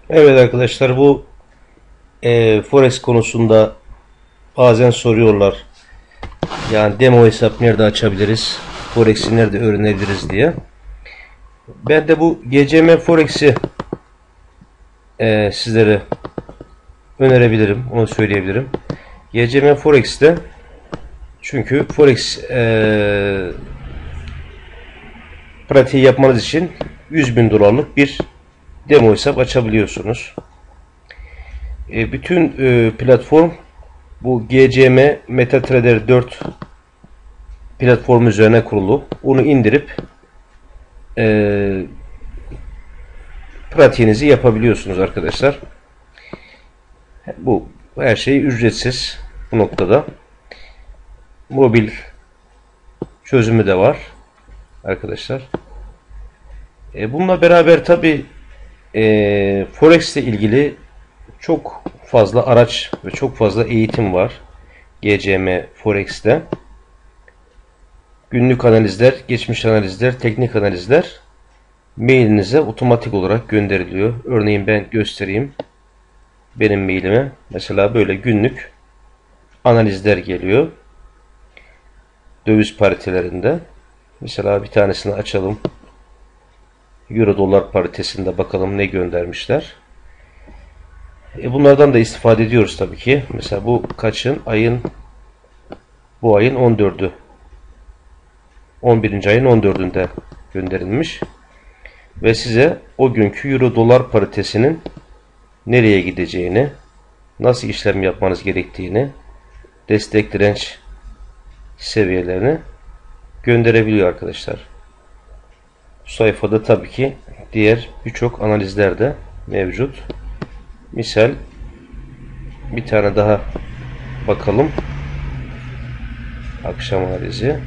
Evet arkadaşlar, bu Forex konusunda bazen soruyorlar. Yani demo hesap nerede açabiliriz? Forex'i nerede öğrenebiliriz diye. Ben de bu GCM Forex'i sizlere önerebilirim. Onu söyleyebilirim. GCM Forex'te, çünkü Forex pratiği yapmanız için 100.000 dolarlık bir demo hesap açabiliyorsunuz. Bütün platform bu GCM MetaTrader 4 platform üzerine kurulu. Onu indirip pratiğinizi yapabiliyorsunuz arkadaşlar. Bu her şey ücretsiz bu noktada. Mobil çözümü de var arkadaşlar. Bununla beraber tabi Forex ile ilgili çok fazla araç ve çok fazla eğitim var GCM Forex'te. Günlük analizler, geçmiş analizler, teknik analizler mailinize otomatik olarak gönderiliyor. Örneğin ben göstereyim benim mailime. Mesela böyle günlük analizler geliyor. Döviz paritelerinde. Mesela bir tanesini açalım. Euro dolar paritesinde bakalım ne göndermişler. Bunlardan da istifade ediyoruz tabii ki. Mesela bu kaçın? Bu ayın 14'ü. 11. ayın 14'ünde gönderilmiş. Ve size o günkü Euro dolar paritesinin nereye gideceğini, nasıl işlem yapmanız gerektiğini, destek direnç seviyelerini gönderebiliyor arkadaşlar. Bu sayfada tabii ki diğer birçok analizler de mevcut. Misal bir tane daha bakalım. Akşam analizi.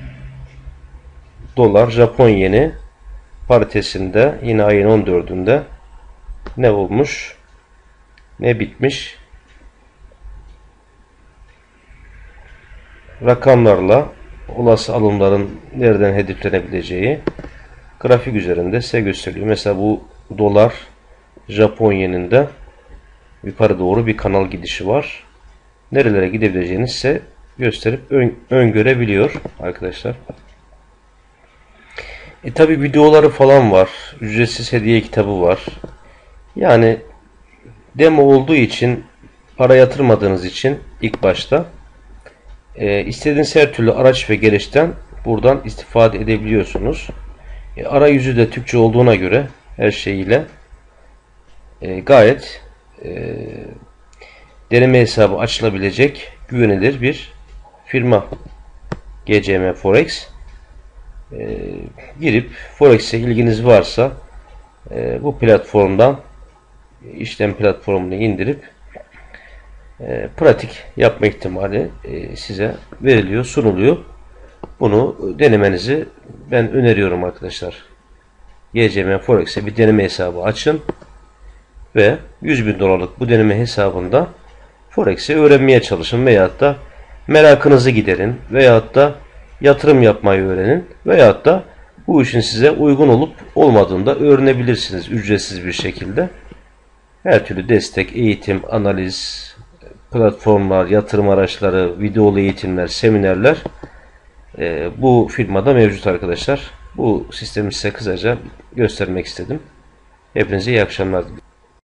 Dolar Japon yeni paritesinde yine ayın 14'ünde ne olmuş, ne bitmiş, rakamlarla olası alımların nereden hedeflenebileceği grafik üzerinde size gösteriyor. Mesela bu dolar Japon yeninde yukarı doğru bir kanal gidişi var. Nerelere gidebileceğini size gösterip öngörebiliyor arkadaşlar. Tabi videoları falan var. Ücretsiz hediye kitabı var. Yani demo olduğu için, para yatırmadığınız için ilk başta istediğiniz her türlü araç ve gereçten buradan istifade edebiliyorsunuz. Arayüzü de Türkçe olduğuna göre her şeyiyle gayet deneme hesabı açılabilecek güvenilir bir firma GCM Forex. Girip Forex'e ilginiz varsa bu platformdan işlem platformunu indirip pratik yapma ihtimali size veriliyor, sunuluyor. Bunu denemenizi ben öneriyorum arkadaşlar. GCM Forex'e bir deneme hesabı açın ve 100.000 dolarlık bu deneme hesabında Forex'i öğrenmeye çalışın veyahut da merakınızı giderin veyahut da yatırım yapmayı öğrenin veyahut da bu işin size uygun olup olmadığını da öğrenebilirsiniz ücretsiz bir şekilde. Her türlü destek, eğitim, analiz, platformlar, yatırım araçları, videolu eğitimler, seminerler bu firmada mevcut arkadaşlar. Bu sistemi size kısaca göstermek istedim. Hepinize iyi akşamlar diliyorum.